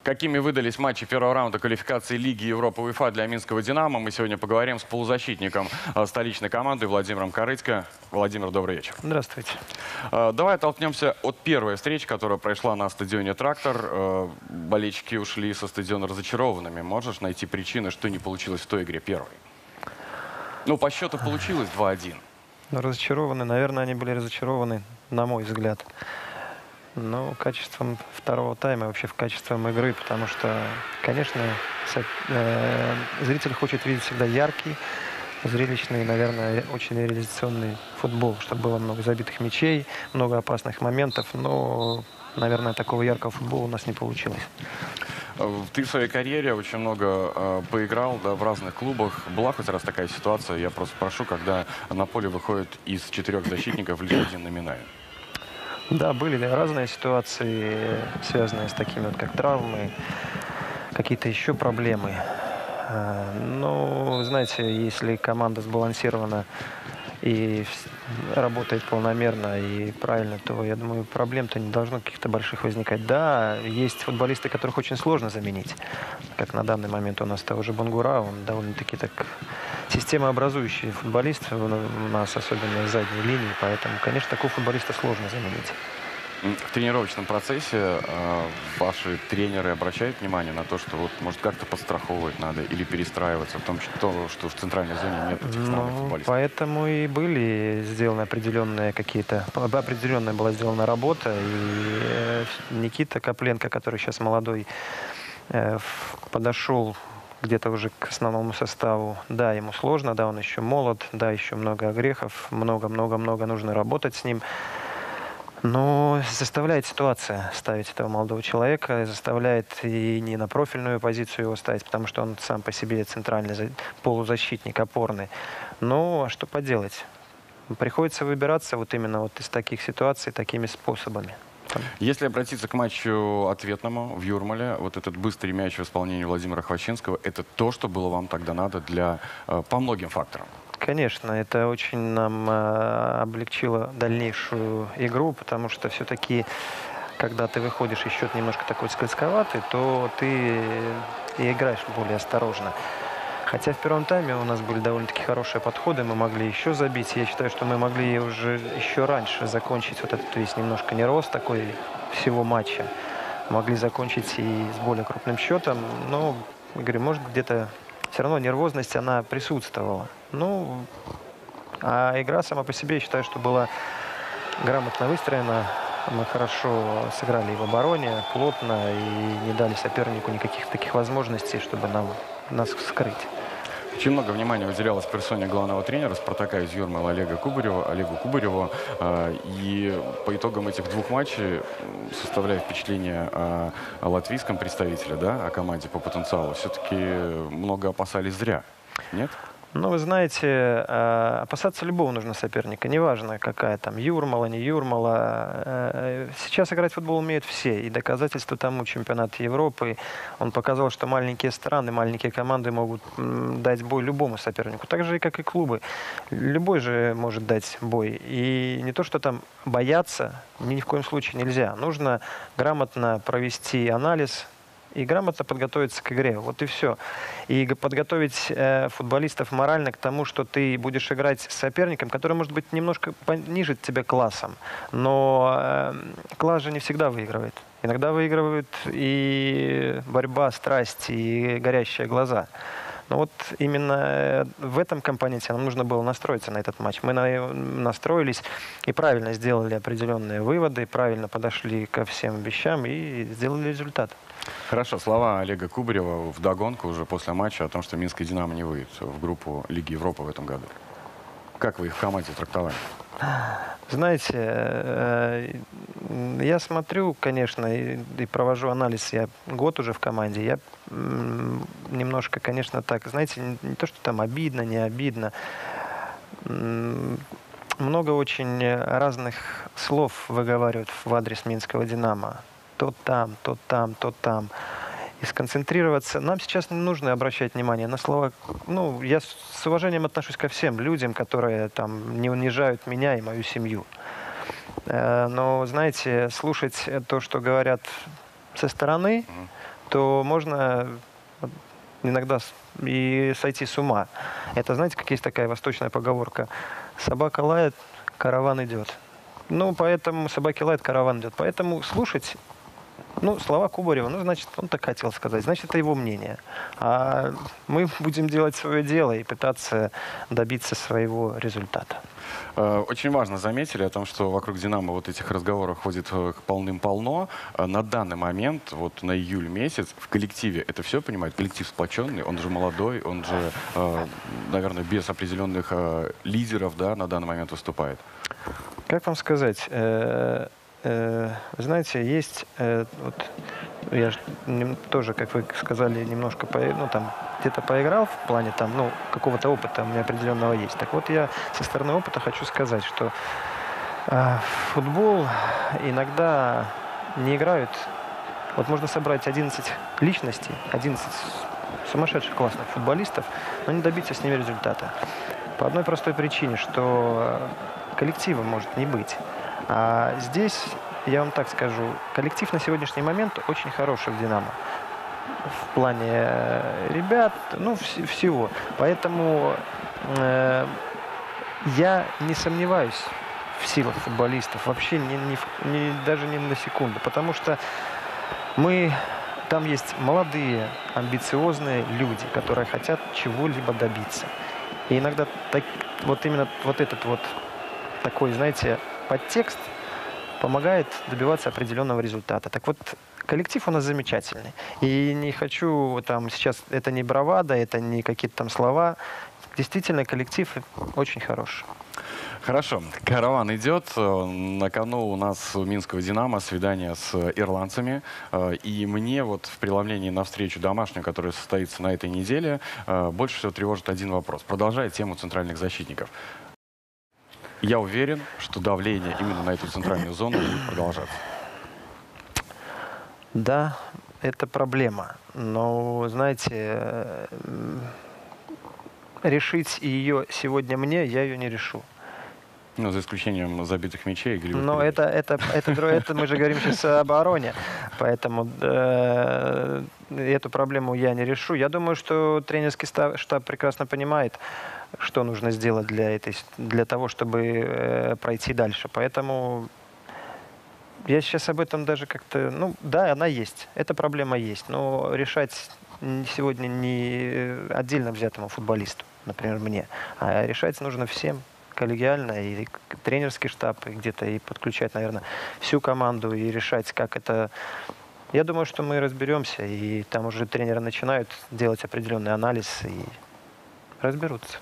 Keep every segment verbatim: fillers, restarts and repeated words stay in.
Какими выдались матчи первого раунда квалификации Лиги Европы УЕФА для минского «Динамо», мы сегодня поговорим с полузащитником столичной команды Владимиром Корыцко. Владимир, добрый вечер. Здравствуйте. Давай оттолкнемся от первой встречи, которая прошла на стадионе «Трактор». Болельщики ушли со стадиона разочарованными. Можешь найти причины, что не получилось в той игре первой? Ну, по счету получилось два один. Ну, разочарованы. Наверное, они были разочарованы, на мой взгляд. Ну, качеством второго тайма, вообще в качеством игры, потому что, конечно, э, зритель хочет видеть всегда яркий, зрелищный, наверное, очень реализационный футбол, чтобы было много забитых мячей, много опасных моментов, но, наверное, такого яркого футбола у нас не получилось. Ты в своей карьере очень много э, поиграл, да, в разных клубах. Была хоть раз такая ситуация, я просто прошу, когда на поле выходит из четырех защитников лишь один номинальный? Да, были разные ситуации, связанные с такими вот, как травмы, какие-то еще проблемы. Но, знаете, если команда сбалансирована и работает полномерно и правильно, то, я думаю, проблем-то не должно каких-то больших возникать. Да, есть футболисты, которых очень сложно заменить. Как на данный момент у нас того же Бангура, он довольно-таки так системообразующий футболист у нас, особенно в задней линии, поэтому, конечно, такого футболиста сложно заменить. В тренировочном процессе э, ваши тренеры обращают внимание на то, что вот может как-то подстраховывать надо или перестраиваться в том, что, что в центральной зоне нет этих странных ну, футболистов? Поэтому и были сделаны определенные какие-то, определенная была сделана работа, и э, Никита Копленко, который сейчас молодой, э, подошел где-то уже к основному составу. Да, ему сложно, да, он еще молод, да, еще много грехов, много-много-много нужно работать с ним. Но заставляет ситуация ставить этого молодого человека, заставляет и не на профильную позицию его ставить, потому что он сам по себе центральный полузащитник, опорный. Ну, а что поделать? Приходится выбираться вот именно вот из таких ситуаций такими способами. Если обратиться к матчу ответному в Юрмале, вот этот быстрый мяч в исполнении Владимира Хвощинского, это то, что было вам тогда надо для, по многим факторам? Конечно, это очень нам э, облегчило дальнейшую игру, потому что все-таки, когда ты выходишь и счет немножко такой скользковатый, то ты и играешь более осторожно. Хотя в первом тайме у нас были довольно-таки хорошие подходы, мы могли еще забить. Я считаю, что мы могли уже еще раньше закончить вот этот весь немножко нерост такой всего матча. Могли закончить и с более крупным счетом, но, говорю, может где-то все равно нервозность, она присутствовала. Ну, а игра сама по себе, я считаю, что была грамотно выстроена. Мы хорошо сыграли и в обороне, плотно, и не дали сопернику никаких таких возможностей, чтобы нам, нас скрыть. Очень много внимания выделялось персоне главного тренера «Спартака» из Юрмала Олега Кубарева, Олегу Кубареву. И по итогам этих двух матчей, составляя впечатление о латвийском представителе, да, о команде по потенциалу, все-таки много опасались зря. Нет? Ну, вы знаете, опасаться любого нужно соперника. Неважно, какая там Юрмала, не Юрмала. Сейчас играть в футбол умеют все. И доказательства тому чемпионат Европы. Он показал, что маленькие страны, маленькие команды могут дать бой любому сопернику. Так же, как и клубы. Любой же может дать бой. И не то, что там бояться, ни в коем случае нельзя. Нужно грамотно провести анализ и грамотно подготовиться к игре. Вот и все. И подготовить э, футболистов морально к тому, что ты будешь играть с соперником, который, может быть, немножко пониже тебя классом. Но э, класс же не всегда выигрывает. Иногда выигрывают и борьба, страсть, и горящие глаза. Но вот именно в этом компоненте нам нужно было настроиться на этот матч. Мы на, настроились и правильно сделали определенные выводы, правильно подошли ко всем вещам и сделали результат. Хорошо. Слова Олега Кубарева вдогонку уже после матча о том, что Минское «Динамо» не выйдет в группу Лиги Европы в этом году. Как вы их в команде трактовали? Знаете, я смотрю, конечно, и, и провожу анализ. Я год уже в команде. Я немножко, конечно, так, знаете, не, не то, что там обидно, не обидно. Много очень разных слов выговаривают в адрес Минского «Динамо». То там, то там, то там. И сконцентрироваться. Нам сейчас не нужно обращать внимание на слова. Ну, я с уважением отношусь ко всем людям, которые там не унижают меня и мою семью. Но, знаете, слушать то, что говорят со стороны, то можно иногда и сойти с ума. Это, знаете, как есть такая восточная поговорка: собака лает, караван идет. Ну, поэтому собаки лают, караван идет. Поэтому слушать, ну, слова Кубарева, ну, значит, он так хотел сказать, значит, это его мнение. А мы будем делать свое дело и пытаться добиться своего результата. Очень важно заметили о том, что вокруг «Динамо» вот этих разговоров ходит полным-полно. На данный момент, вот на июль месяц, в коллективе это все понимает, коллектив сплоченный, он же молодой, он же, наверное, без определенных лидеров, да, на данный момент выступает. Как вам сказать? Вы знаете, есть, вот, я же тоже, как вы сказали, немножко, по, ну, там, где-то поиграл в плане там, ну, какого-то опыта у меня определенного есть. Так вот, я со стороны опыта хочу сказать, что э, футбол иногда не играют. Вот можно собрать одиннадцать личностей, одиннадцать сумасшедших классных футболистов, но не добиться с ними результата. По одной простой причине, что коллектива может не быть. А здесь, я вам так скажу, коллектив на сегодняшний момент очень хороший в «Динамо». В плане ребят, ну, вс всего. Поэтому э, я не сомневаюсь в силах футболистов. Вообще ни, ни, ни, даже ни на секунду. Потому что мы... Там есть молодые, амбициозные люди, которые хотят чего-либо добиться. И иногда так, вот именно вот этот вот такой, знаете, подтекст помогает добиваться определенного результата. Так вот, коллектив у нас замечательный. И не хочу там сейчас, это не бравада, это не какие-то там слова. Действительно, коллектив очень хороший. Хорошо. Караван идет. На кону у нас у Минского «Динамо» свидание с ирландцами. И мне вот в преломлении на встречу домашнюю, которая состоится на этой неделе, больше всего тревожит один вопрос. Продолжая тему центральных защитников. Я уверен, что давление именно на эту центральную зону будет продолжаться. Да, это проблема. Но, знаете, решить ее сегодня мне, я ее не решу. Ну, за исключением забитых мячей. Но это, это, это, это, это мы же говорим сейчас о обороне. Поэтому э, эту проблему я не решу. Я думаю, что тренерский штаб, штаб прекрасно понимает, что нужно сделать для, этой, для того, чтобы э, пройти дальше. Поэтому я сейчас об этом даже как-то... Ну, да, она есть. Эта проблема есть. Но решать сегодня не отдельно взятому футболисту, например, мне, а решать нужно всем. Коллегиально, и тренерский штаб, и где-то и подключать, наверное, всю команду и решать, как это... Я думаю, что мы разберемся, и там уже тренеры начинают делать определенный анализ и разберутся.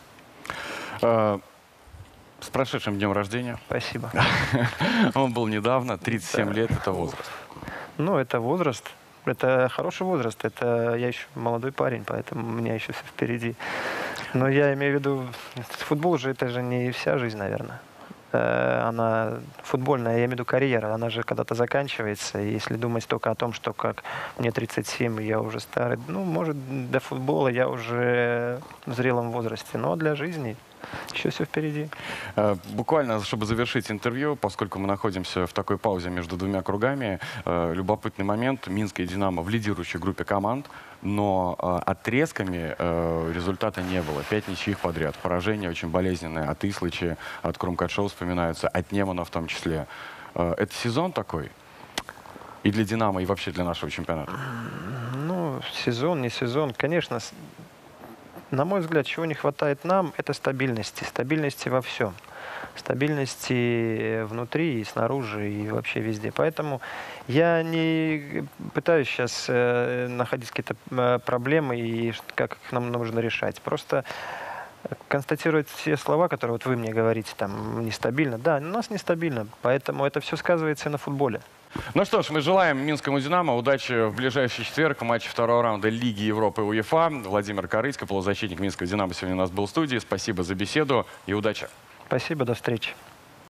С прошедшим днем рождения. Спасибо. Он был недавно, тридцать семь лет, это возраст. Ну, это возраст. Это хороший возраст. Это я еще молодой парень, поэтому у меня еще все впереди. Но я имею в виду, футбол же это же не вся жизнь, наверное. Она футбольная, я имею в виду карьера, она же когда-то заканчивается. И если думать только о том, что как мне тридцать семь, и я уже старый, ну, может, до футбола я уже в зрелом возрасте. Но для жизни еще все впереди. Буквально, чтобы завершить интервью, поскольку мы находимся в такой паузе между двумя кругами, любопытный момент. Минская «Динамо» в лидирующей группе команд, но отрезками результата не было. Пять ничьих подряд. Поражения очень болезненные от Ислычи, от Крумкадшоу вспоминаются, от Немана в том числе. Это сезон такой? И для «Динамо», и вообще для нашего чемпионата? Ну, сезон, не сезон. Конечно, на мой взгляд, чего не хватает нам, это стабильности. Стабильности во всем. Стабильности внутри и снаружи, и вообще везде. Поэтому я не пытаюсь сейчас э, находить какие-то э, проблемы и как их нам нужно решать. Просто констатировать все слова, которые вот вы мне говорите, там, нестабильно. Да, у нас нестабильно, поэтому это все сказывается и на футболе. Ну что ж, мы желаем Минскому «Динамо» удачи в ближайший четверг в матче второго раунда Лиги Европы УЕФА. Владимир Корыцко, полузащитник Минского «Динамо», сегодня у нас был в студии. Спасибо за беседу и удачи. Спасибо, до встречи.